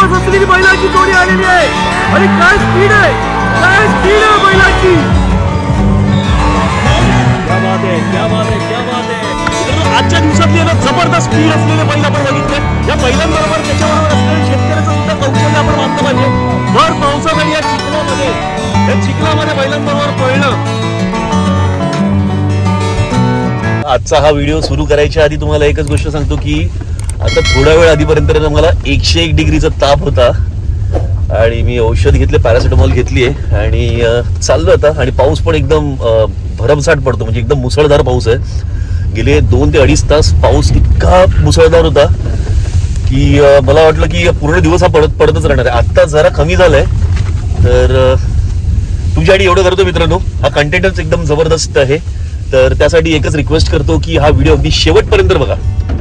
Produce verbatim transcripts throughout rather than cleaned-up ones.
दिवस असलेली बैलांची जोडी आलेली आहे आणि काय स्पीड आहे, काय स्पीड आहे बैलांची. क्या बात आहे, क्या बात आहे, क्या बात आहे. आजच्या दिवसातली जबरदस्त स्पीड असलेले बैल आपण बघितले. या बैलांबरोबर त्याच्याबरोबर असलेले शेतकऱ्याचं सुद्धा कौशल्य आपण मानलं पाहिजे. भर पावसात आणि या चिखलामध्ये या चिखलामध्ये बैलांबरोबर पळणं. आजचा हा व्हिडिओ सुरू करायच्या आधी तुम्हाला एकच गोष्ट सांगतो की आता थोडा वेळ आधीपर्यंत मला एकशे एक डिग्रीचा ताप होता आणि मी औषध घेतले, पॅरासिटामॉल घेतली आहे आणि चाललो आता. आणि पाऊस पण एकदम भरमसाठ पडतो, म्हणजे एकदम मुसळधार पाऊस आहे. गेले दोन ते अडीच तास पाऊस इतका मुसळधार होता की मला वाटलं की पूर्ण दिवस हा पडत पडतच राहणार आहे. आत्ता जरा कमी झालाय. तर तुमच्यासाठी एवढं करतो मित्रांनो, हा कंटेंटच एकदम जबरदस्त आहे. तर त्यासाठी एकच रिक्वेस्ट करतो की हा व्हिडिओ अगदी शेवटपर्यंत बघा.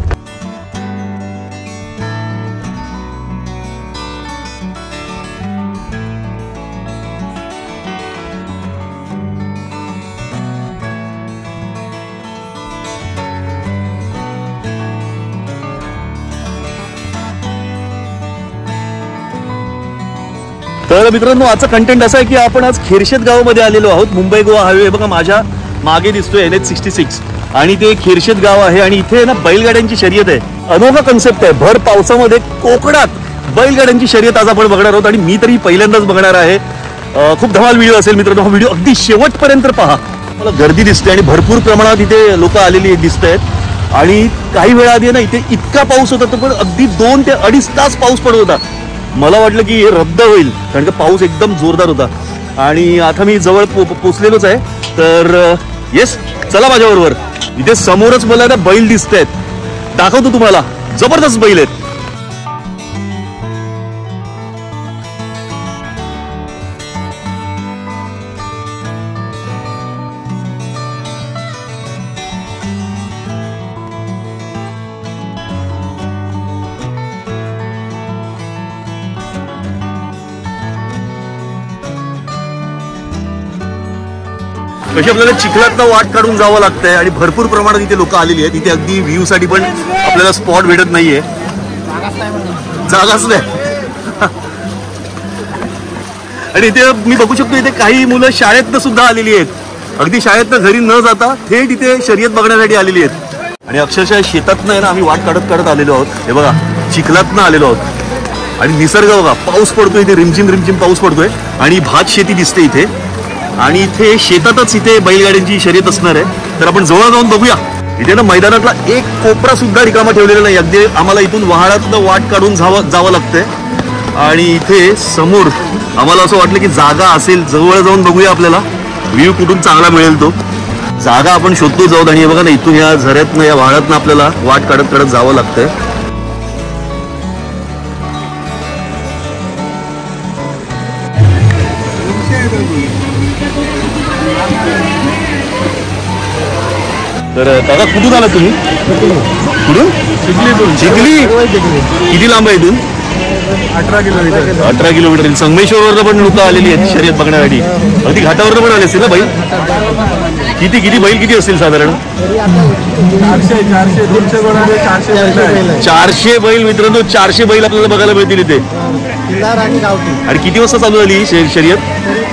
तर मित्रांनो, आजचा कंटेंट असा आहे की आपण आज खेरशेत गावामध्ये आलेलो आहोत. मुंबई गोवा हायवे बघा माझ्या मागे दिसतोय, एन एच सिक्स्टी सिक्स, आणि ते खेरशेत गाव आहे आणि इथे ना बैलगाड्यांची शर्यत आहे. अनोखा कन्सेप्ट आहे. भर पावसामध्ये कोकणात बैलगाड्यांची शर्यत आज आपण बघणार आहोत आणि मी तरी पहिल्यांदाच बघणार आहे. खूप धमाल व्हिडिओ असेल मित्रांनो, हा व्हिडिओ अगदी शेवटपर्यंत पहा. मला गर्दी दिसते आणि भरपूर प्रमाणात इथे लोक आलेली दिसत आहेत. आणि काही वेळा आधी ना इथे इतका पाऊस होता, तर पण अगदी दोन ते अडीच तास पाऊस पडत होता. मला वाटलं की हे रद्द होईल कारण का पाऊस एकदम जोरदार होता. आणि आता मी जवळ पो पोचलेलोच आहे. तर येस, चला माझ्याबरोबर. इथे समोरच मला ना बैल दिसत आहेत, दाखवतो तुम्हाला. जबरदस्त बैल आहेत. कशी आपल्याला चिखलातनं वाट काढून जावं लागतंय आणि भरपूर प्रमाणात इथे लोक आलेली आहेत. इथे अगदी व्ह्यू साठी पण आपल्याला स्पॉट भेटत नाहीये, जागाच नाही. आणि इथे मी बघू शकतो इथे काही मुलं शाळेतनं सुद्धा आलेली आहेत. अगदी शाळेतनं घरी न जाता थेट इथे शर्यत बघण्यासाठी आलेली आहेत. आणि अक्षरशः शेतातनं आहे ना आम्ही वाट काढत काढत आलेलो आहोत. हे बघा, चिखलातनं आलेलो आहोत आणि निसर्ग बघा, पाऊस पडतोय इथे, रिमझिम रिमझिम पाऊस पडतोय आणि भात शेती दिसते इथे. आणि इथे शेतातच इथे बैलगाड्यांची शर्यत असणार आहे. तर आपण जवळ जाऊन बघूया. इथे ना मैदानातला एक कोपरा सुद्धा रिकामा ठेवलेला नाही. अगदी आम्हाला इथून वहाडातलं वाट काढून जावं जावं लागतंय. आणि इथे समोर आम्हाला असं वाटलं की जागा असेल, जवळ जाऊन बघूया आपल्याला व्ह्यू कुठून चांगला मिळेल तो. जागा आपण शोधतो जाऊ. आणि हे बघा ना, इथून या झऱ्यातनं या वहाडातनं आपल्याला वाट काढत काढत जावं लागतंय. तर दादा कुठून आला तुम्ही? कुठून? चिखलीतून. चिखली किती लांब आहे इथून? अठरा किलोमीटर. अठरा किलोमीटर. संगमेश्वरवरनं पण लोक आलेली आहेत शर्यत बघण्यासाठी. अगदी घाटावरनं पण आले असतील ना बैल? किती किती बैल किती असतील साधारण? चारशे चारशे दोनशे चारशे चारशे बैल मित्रांनो, चारशे बैल आपल्याला बघायला मिळतील इथे. आणि किती वाजता चालू झाली शर्यत?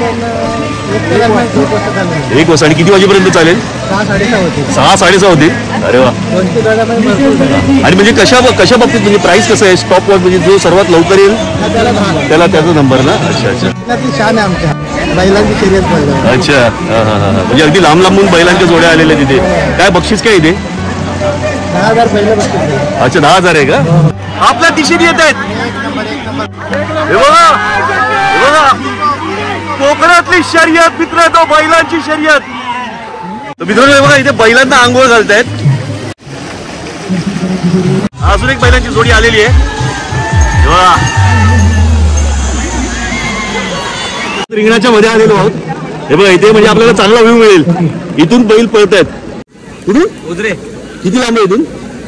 एक वाजता. आणि किती वाजेपर्यंत चालेल? सहा साडेसहा होते. अरे वा. आणि म्हणजे कशा कशा बाबतीत म्हणजे प्राइस कसं आहे? स्टॉप वॉच म्हणजे जो सर्वात लवकर येईल त्याला त्याचा नंबर ना? अच्छा अच्छा. अच्छा, हा हा हा. म्हणजे अगदी लांब लांबून बैलांच्या जोड्या आलेल्या तिथे. काय बक्षीस काय इथे? अच्छा, दहा हजार आहे का? आपल्या दिशेने येत आहेत. हे बघा, हे बघा, कोकणातली शर्यत मित्रांनो, बैलांची शर्यत. तर मित्रांनो बघा, इथे बैलांना आंघोळ घालतायत. अजून एक बैलांची जोडी आलेली आहे. रिंगणाच्या मध्ये आलेलो आहोत. हे बघा, इथे म्हणजे आपल्याला चांगला व्ह्यू मिळेल. इथून बैल पळतायत. कुठून? उजरे. किती लांब आहे इथून?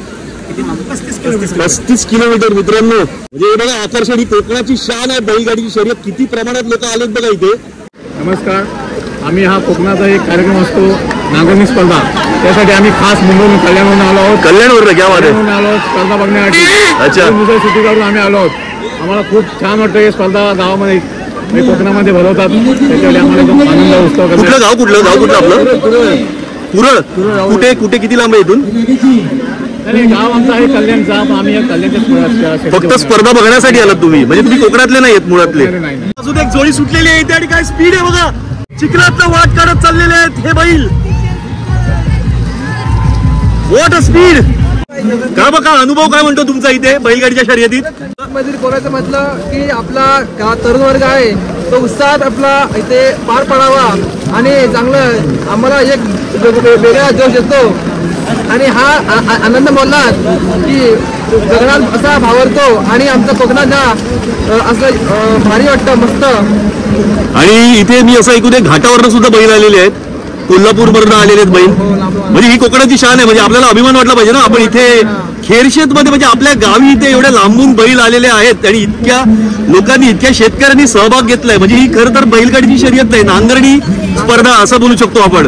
पस्तीस किलोमीटर मित्रांनो. म्हणजे बघा, आकर्षण ही कोकणाची शान आहे बैलगाडीची शर्यत. किती प्रमाणात लोक आलेत बघा इथे. नमस्कार. आम्ही हा कोकणाचा एक कार्यक्रम असतो, नांगरणी स्पर्धा. त्यासाठी आम्ही खास मुंबईहून कल्याणवरून आलो आहोत. कल्याणवरून क्या बात आहे. आलो आहोत स्पर्धा बघण्यासाठी. अच्छा. मुंबई सिटी करून आम्ही आलो आहोत. आम्हाला खूप छान वाटतं हे स्पर्धा गावामध्ये म्हणजे कोकणामध्ये भरवतात. त्याच्यामुळे आम्हाला एकदम आनंद उत्सव कुठलं करतात. गाव कुठलं गाव कुठलं आपलं कुरळ कुठे कुठे किती लांब आहे इथून? नाही गाव आमचं आहे कल्याणचा. आम्ही या कल्याणच्या फक्त स्पर्धा बघण्यासाठी आलात तुम्ही म्हणजे तुम्ही कोकणातले नाही आहेत मुळातले? नाही. अजून एक जोडी सुटलेली आहे इथे आणि काय स्पीड आहे बघा. चिखलातलं वाट काढत चाललेले आहेत हे बैल. What a speed. का बघा अनुभव काय म्हणतो तुमचा इथे बैलगाडीच्या शर्यतीत? मध्ये बोलायचं म्हटलं की आपला का तरुण वर्ग आहे तो उत्साहात आपला इथे पार पडावा आणि चांगलं आम्हाला एक वेगळा जोश येतो आणि हा आ- आ- आनंद बोललात की गगनात असा भावरतो आणि आमचा कोकणात हा असं अ, भारी वाटतं मस्त. आणि इथे मी असं ऐकून आहे घाटावरनं सुद्धा बैल आलेले आहेत. कोल्हापूरवरनं आलेले आहेत बैल. म्हणजे ही कोकणाची शान आहे. म्हणजे आपल्याला अभिमान वाटला पाहिजे ना. आपण इथे खेरशेत मध्ये म्हणजे आपल्या गावी इथे एवढ्या लांबून बैल आलेले आहेत आणि इतक्या लोकांनी इतक्या शेतकऱ्यांनी सहभाग घेतलाय. म्हणजे ही खरं तर बैलगाडीची शर्यत नाही नांगरणी स्पर्धा असं बोलू शकतो आपण.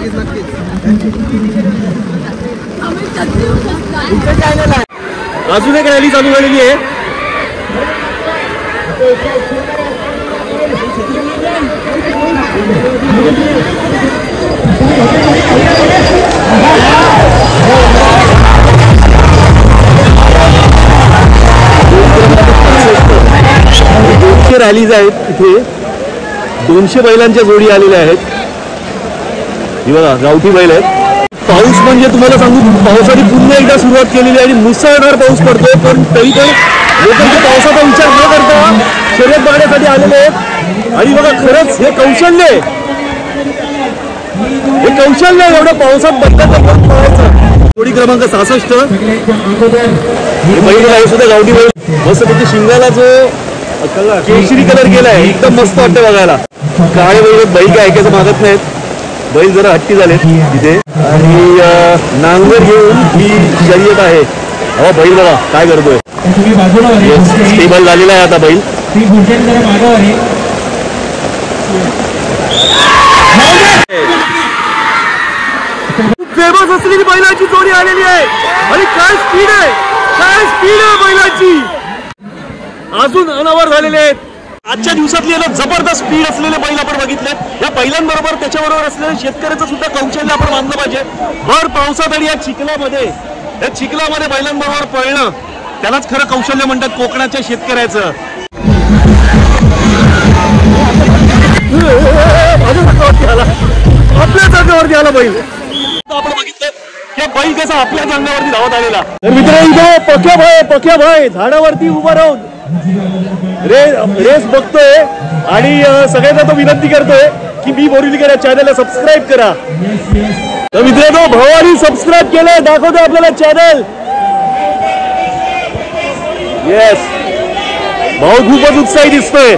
अजून एक रॅली चालू झालेली आहे. दोनशे रॅलीज आहेत इथे. दोनशे बैलांच्या जोडी आलेल्या आहेत. ही बघा गावठी बैल आहेत. पाऊस म्हणजे तुम्हाला सांगू पावसाची पुन्हा एकदा सुरुवात केलेली आहे आणि मुसळधार पाऊस पडतो. पण तरी पण लोक इथे पावसाचा विचार न करता शर्यत बघण्यासाठी आलेले आहेत. आणि बघा खरंच हे कौशल्य आहे. हे कौशल्य आहे एवढं पावसात बैलाचं पळायचं. जोडी क्रमांक सहासष्ट बैल आहे सुद्धा गावठी बैल. मस्त त्याच्या शिंगाला जो केशरी कलर गेलाय एकदम मस्त वाटतं बघायला. काळे बैल बैल काय ऐकायचं मागत नाहीत. बैल जरा हट्टी झालेत तिथे आणि नांगर घेऊन ही शर्यत आहे. अहो बैल बघा काय करतोय. स्टेबल झालेला आहे आता बैल. फेमस असलेली बैलाची जोडी आलेली आहे आणि काय स्पीड आहे काय स्पीड आहे बैलाची. अजून अनावर झालेले आहेत. आजच्या दिवसातली जबरदस्त स्पीड असलेले बैल आपण बघितले. या बैलांबरोबर त्याच्याबरोबर असलेल्या शेतकऱ्याचं सुद्धा कौशल्य आपण मानलं पाहिजे. भर पावसात आणि या चिखलामध्ये या चिखलामध्ये बैलांबरोबर पळणं त्यालाच खरं कौशल्य म्हणतात कोकणाच्या शेतकऱ्याचं. आपल्या जागेवरती आला बैल. आपण बघितलं हे बैल कसा आपल्याच अंगावरती धावत आलेला. तर मित्र इथे पक्या भाई पक्या भाई झाडावरती उभा राहून रे रेस बघतोय आणि सगळ्यांना तो विनंती करतोय की मी बोरिवलीकर या चॅनलला सबस्क्राईब करा. तर मित्रांनो भावानी सबस्क्राईब केलंय दाखवतोय आपल्याला चॅनल. येस भाऊ खूपच उत्साही दिसतोय.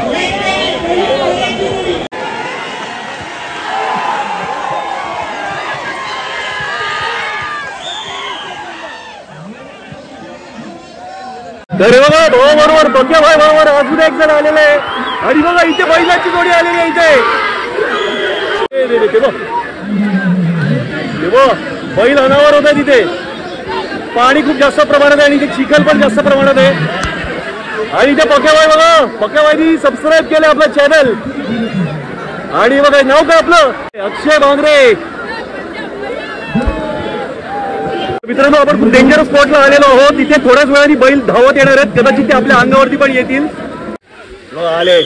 तर बघा भाऊ बरोबर बघ्या भाई बरोबर अजून एक जण आलेले आहे आणि बघा इथे बैलाची जोडी आलेली आहे इथे. बैल अनावर होता तिथे. पाणी खूप जास्त प्रमाणात आहे आणि इथे चिखल पण जास्त प्रमाणात आहे. आणि इथे पक्याबाई बघा पक्याबाईनी सबस्क्राईब केलं आपलं चॅनल. आणि बघा नाव काय आपलं अक्षय भांगरे. मित्रांनो आपण डेंजर स्पॉटला आलेलो आहोत. तिथे थोड्याच वेळाने बैल धावत येणार आहेत. कदाचित ते आपल्या अंगावरती पण येतील. आले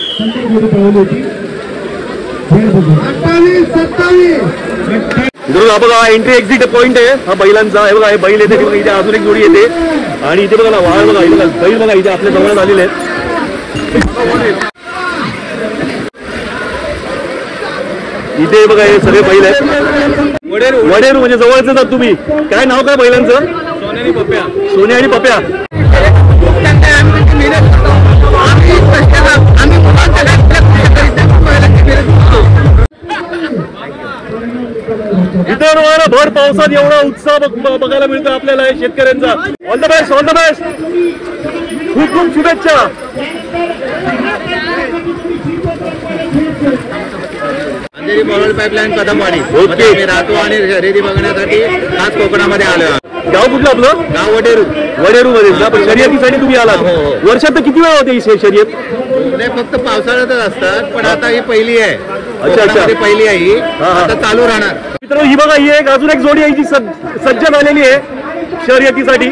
बघा एंट्री एक्झिट पॉइंट आहे हा बैलांचा. हे बघा हे बैल येते बघा इथे अजून एक जोडी येते आणि इथे बघा वाळ बघा इथे बैल बघा इथे आपल्या जवळ आलेले आहेत. इथे बघा हे सगळे बैल आहेत. वडेरू म्हणजे जवळच येतात तुम्ही. काय नाव काय बैलांचं? सोने आणि पप्या. सोने आणि पप्या. इतर भर पावसात एवढा उत्साह बघायला मिळतो आपल्याला शेतकऱ्यांचा. All the best all the best. खूप खूप शुभेच्छा. Andheri borewell pipeline Kadamwadi okay राहतो आणि शर्यती बघण्यासाठी आज कोकणामध्ये आलो. गाव कुठलं आपलं? गाव वडेरू. वडेरू मध्ये ना, पण शर्यतीसाठी तुम्ही आलात. हो, हो. वर्षात तर किती वेळा होते ही शे- शर्यत? नाही फक्त पावसाळ्यातच असतात, पण आता ही पहिली आहे. अच्छा. कोकणामध्ये पहिली आहे ही. हा, हा. आता चालू राहणार. मित्रांनो ही बघा, ही एक अजून एक जोडी आहे जी सज्ज सज्ज झालेली आहे शर्यतीसाठी.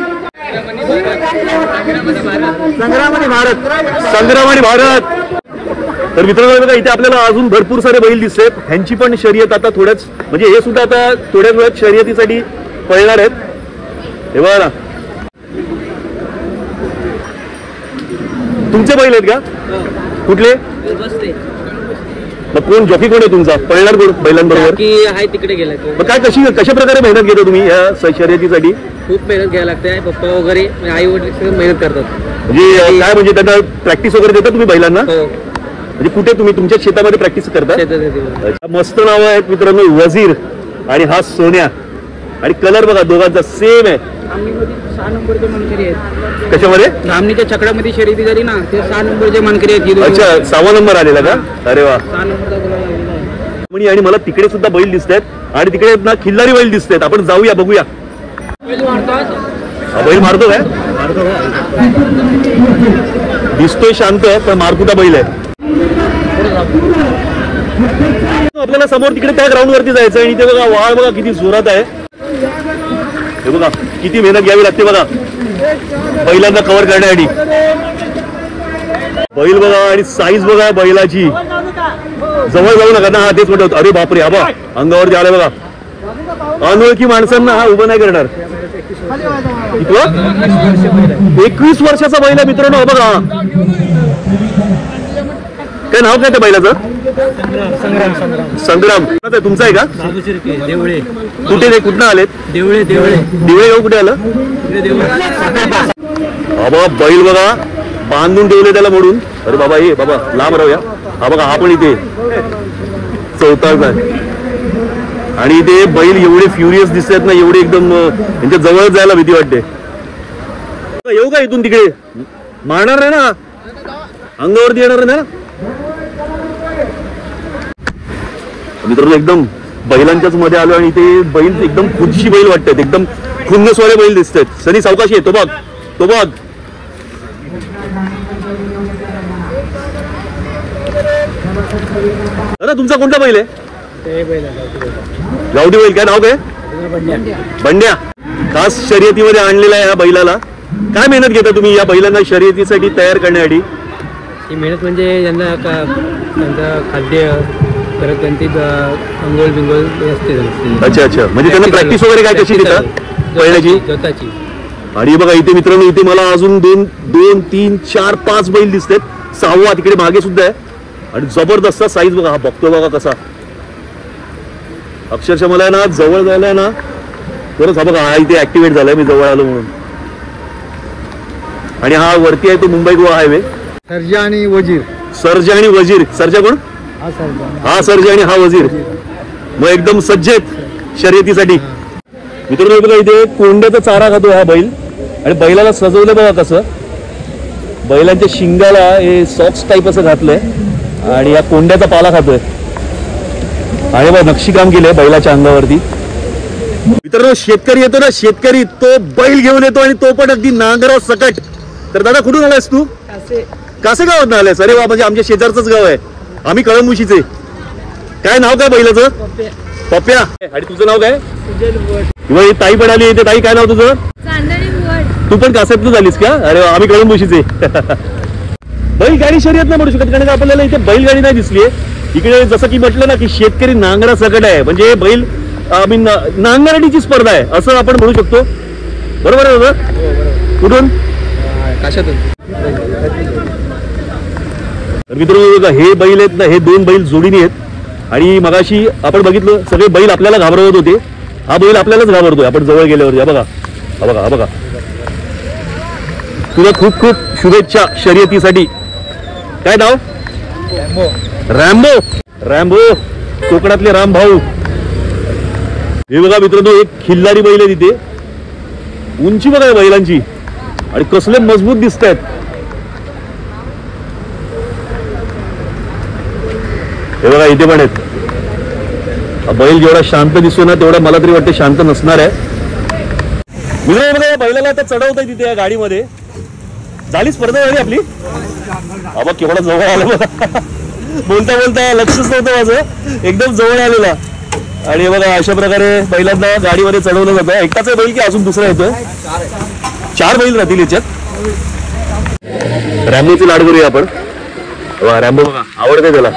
संग्राम आणि भारत. संग्राम आणि भारत. तर मित्रांनो बघा, इथे आपल्याला अजून भरपूर सारे बैल दिसतात. ह्यांची पण शर्यत आता थोड्याच, म्हणजे हे सुद्धा आता थोड्याच वेळात शर्यतीसाठी पळणार आहेत. हे बघा ना, तुमचे बैल आहेत का? कुठले? मग कोण जॉकी कोण आहे तुमचा? पळणार कोण बैलांबरोबर? की आहे तिकडे गेला तो. मग काय कशी कशा प्रकारे मेहनत घेता तुम्ही या स- शर्यतीसाठी? खूप मेहनत घ्यायला लागते. पप्पा वगैरे आई वडील सगळे मेहनत करतात. म्हणजे काय, म्हणजे त्यांना प्रॅक्टिस वगैरे देता तुम्ही बैलांना? हो, म्हणजे कुठे तुम्ही तुमच्या शेतामध्ये प्रॅक्टिस करता? शेतात येते. अच्छा, मस्त नाव आहेत मित्रांनो, वजीर आणि हा सोन्या. आणि कलर बघा दोघांचा सेम आहे. धामणीमध्ये सहा नंबरचे मानकरी आहेत. कशामध्ये? धामणीच्या छकड्यामध्ये शर्यती झाली ना, ते सहा नंबरचे मानकरी आहेत. ही दोघं. अच्छा, सहावा नंबर आलेला का? अरे वा. सहा नंबरचा गुलाल लागलेला आहे. म्हणी आणि मला तिकडे सुद्धा बैल दिसत आहेत आणि तिकडे ना खिल्लारी बैल दिसत आहेत. आपण जाऊया, बघूया. हा बैल मारतो काय? दिसतोय शांत, पण मारकुटा बैल आहे. आपल्याला समोर तिकडे त्या ग्राउंड वरती जायचं आणि ते बघा वाळ बघा किती जोरात आहे. हे बघा किती मेहनत घ्यावी लागते बघा बैलांना कव्हर करण्यासाठी. बैल बघा आणि साईज बघा बैलाची. जवळ जाऊ नका ना. हा तेच म्हणतो. अरे बापरे, आबा अंगावरती आलं बघा. अनोळखी माणसांना हा उभं नाही करणार. एकवीस वर्षाचा बैल आहे मित्रांनो. हा बघा, काय नाव काय त्या बैलाचं? संग्राम. संग्राम संग्राम. तुमचा आहे का? देवळे. कुठे ते कुठनं आलेत? देवळे. देवळे. दिवळे गाव कुठे आलं? बाबा बैल बघा बांधून ठेवले त्याला मोडून. अरे बाबा ये बाबा लांब राहूया. हा बघा, हा पण इथे चौताळचा आहे. आणि इथे बैल एवढे फ्युरियस दिसतात ना, एवढे एकदम त्यांच्या जवळ जायला भीती वाटते. येऊ का इथून तिकडे? मारणार आहे ना, अंगावरती येणार ना. मित्रांनो एकदम बैलांच्याच मध्ये आलो आणि ते बैल एकदम खुदशी बैल वाटतात, एकदम खुन्नसवाले बैल दिसतात. सनी सावकाशी आहे. तो बघ, तो बघ. दादा तुमचा कोणता बैल आहे? गावठी बैल. काय नाव काय? बंड्या. खास शर्यतीमध्ये आणलेला आहे या बैलाला. काय मेहनत घेता तुम्ही या बैलांना शर्यतीसाठी तयार करण्यासाठी? ही मेहनत म्हणजे यांना का त्यांचं खाद्य, परत त्यांची अंघोळ बिंगोळ असते. अच्छा अच्छा, म्हणजे त्यांना प्रॅक्टिस वगैरे काय कशी देतात बैलाची? स्वतःची. आणि बघा इथे मित्रांनो, इथे मला अजून दोन दोन तीन चार पाच बैल दिसतात. सहावा तिकडे मागे सुद्धा आहे. आणि जबरदस्त साईज बघा. हा बघतो बघा कसा. अक्षरशः मला ना जवळ जायला ना खरंच. हा बघा, हा इथे ऍक्टिव्हेट झालाय मी जवळ आलो म्हणून. आणि हा वरती आहे तो मुंबई गोवा हायवे. सर्जा आणि वजीर. सर्जा आणि वजीर. सर्जा कोण? हा सर्जा आणि हा वजीर. मग एकदम सज्ज आहेत शर्यतीसाठी. मित्रांनो बघा इथे कोंड्याचा चारा खातो हा बैल. आणि बैलाला सजवलं बघा कसं. बैलांच्या शिंगाला हे सॉक्स टाईप असं घातलंय आणि या कोंड्याचा पाला खातोय. आणि बघ नक्षीकाम केलंय बैलाच्या अंगावरती. मित्रांनो शेतकरी येतो ना, शेतकरी तो बैल घेऊन येतो आणि तो पण अगदी नांगराव सकट. तर दादा कुठून आलायस तू? कासे गावात आलायस? अरे वा, म्हणजे आमच्या शेजारचंच गाव आहे. आम्ही कळंबुशीचे. काय नाव काय बैलाचं? पप्प्या. आणि तुझं नाव काय? किंवा ही ताई पण आली इथे. ताई काय नाव तुझं? तू पण कासेतच झालीस का? अरे वा, आम्ही कळंबुशीचे. बैलगाडी शर्यत नाही म्हणू शकत, कारण आपल्याला इथे बैलगाडी नाही दिसलीये. इकडे जसं की म्हटलं ना की शेतकरी नांगरा सकट आहे, म्हणजे बैल आम्ही नांगरडीची स्पर्धा आहे असं आपण म्हणू शकतो. बरोबर आहे दादा? कुठून? कशातून? मित्रांनो हे बैल आहेत ना, हे दोन बैल जोडीने आहेत. आणि मगाशी आपण बघितलं सगळे बैल आपल्याला घाबरवत होते. हा बैल आपल्यालाच घाबरतोय आपण जवळ गेल्यावर. बघा हा बघा हा बघा. तुला खूप खूप शुभेच्छा शर्यतीसाठी. काय नाव? रॅम्बो. रॅम्बो कोकणातले राम भाऊ. हे बघा मित्रांनो एक खिल्लारी बैल आहे तिथे. उंची बघा बैलांची आणि कसले मजबूत दिसत आहेत. हे बघा इथे पण आहेत. बैल जेवढा शांत दिसतो ना तेवढा मला तरी वाटतं शांत नसणार आहे. मित्र बघा, या बैलाला आता चढवताय तिथे या गाडीमध्ये. झाली स्पर्धा झाली आपली. बाबा केवढा जवळ आलं बघा. बोलता बोलता लक्षच नव्हतं माझं, एकदम जवळ आलेला. आणि बघा अशा प्रकारे बैलांना गाडीमध्ये चढवलं जातं. एकटाच आहे बैल की अजून दुसरा येतोय? चार बैल राहतील याच्यात. रॅम्बोची लाड करूया आपण. रॅम्बो बघा आवडते त्याला.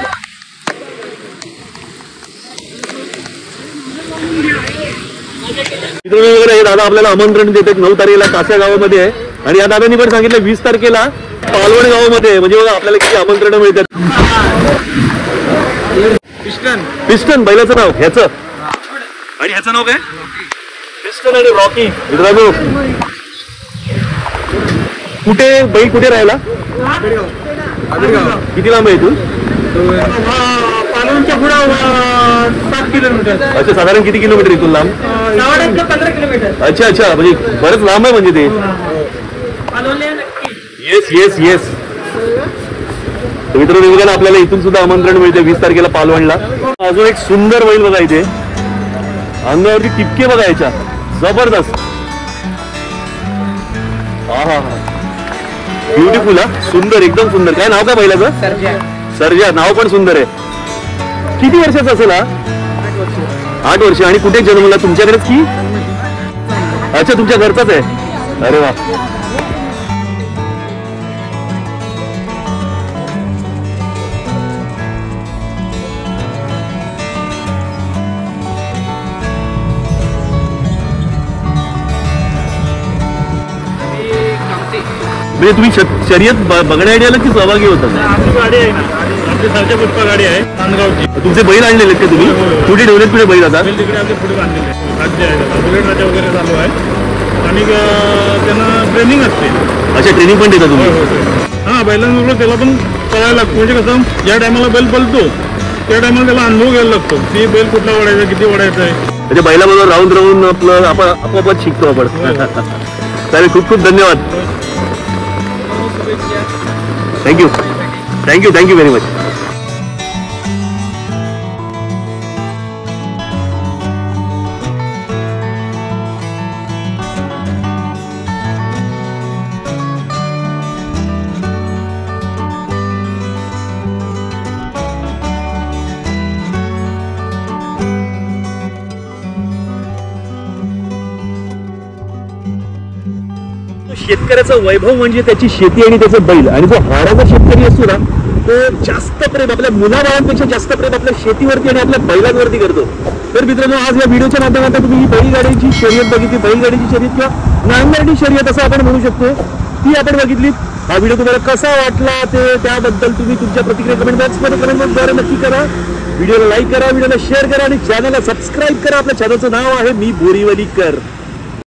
वगैरे हे दादा आपल्याला आमंत्रण देतात नऊ तारखेला कास्या गावामध्ये आहे. आणि या दादांनी पण सांगितलं वीस तारखेला पालवण गावामध्ये. म्हणजे बघा आपल्याला किती आमंत्रण मिळतात. पिस्टन पिस्टन बैलाचं नाव ह्याचं. आणि ह्याचं नाव काय? पिस्टन आणि रॉकी. मित्रांनो कुठे बैल कुठे राहिला? किती लांब आहे इथून? पालवणच्या पुढे सात किलोमीटर. अच्छा साधारण किती किलोमीटर इथून लांब? पंधरा किलोमीटर. अच्छा अच्छा म्हणजे बरंच लांब आहे म्हणजे ते. Yes yes yes. मित्रांनो बघा आपल्याला इथून सुद्धा आमंत्रण मिळते वीस तारखेला पालवणला. अजून एक सुंदर बैल बघा इथे. अंगावरती टिपके बघा याच्या जबरदस्त. हा हा हा ब्युटिफुल. हा सुंदर एकदम सुंदर. काय नाव काय बैलाचं? सर्जा. नाव पण सुंदर आहे. किती वर्षाचा असेल हा? आठ वर्ष. आणि कुठे जन्मला? तुमच्याकडेच की? अच्छा तुमच्या घरचाच आहे. अरे वा. म्हणजे तुम्ही शर्यत बघण्यासाठी आला की सहभागी होता? आपली गाडी आहे ना, आपली सरच्या पुष्पा गाडी आहे नांदगावची. तुमचे बैल आणलेले का तुम्ही? कुठे ठेवलेत कुठे बैल आता? तिकडे आपले पुढे बांधलेले राज्य आहे, बुलेट राज्य वगैरे चालू आहे. आणि त्यांना ट्रेनिंग असते. अच्छा ट्रेनिंग पण देता तुम्ही? हा बैलांबरोबर त्याला पण कळायला लागतं. म्हणजे कसं ज्या टायमाला बैल पळतो त्या टायमाला त्याला अनुभव घ्यायला लागतो की बैल कुठला ओढायचा किती ओढायचा आहे. म्हणजे बैलाबरोबर राहून राहून आपलं आपण आपोआप शिकतो आपण. चालेल खूप खूप धन्यवाद. Thank you thank you thank you very much. शेतकऱ्याचं वैभव म्हणजे त्याची शेती आणि त्याचं बैल. आणि जो हाडाचा शेतकरी असतो ना तो जास्त प्रेम आपल्या मुलाबाळांपेक्षा जास्त प्रेम आपल्या शेतीवरती आणि आपल्या बैलांवरती करतो. तर मित्रांनो आज या व्हिडिओच्या माध्यमातून तुम्ही ही बैलगाडीची शर्यत बघितली. बैलगाडीची शर्यत किंवा नांगरणी शर्यत असं आपण म्हणू शकतो ती आपण बघितली. हा व्हिडिओ तुम्हाला कसा वाटला ते त्याबद्दल तुम्ही तुमच्या प्रतिक्रिया कमेंट बॉक्समध्ये कमेंट बॉक्सद्वारे नक्की करा. व्हिडिओला लाईक करा, व्हिडिओला शेअर करा आणि चॅनलला सबस्क्राईब करा. आपल्या चॅनलचं नाव आहे मी बोरीवलीकर.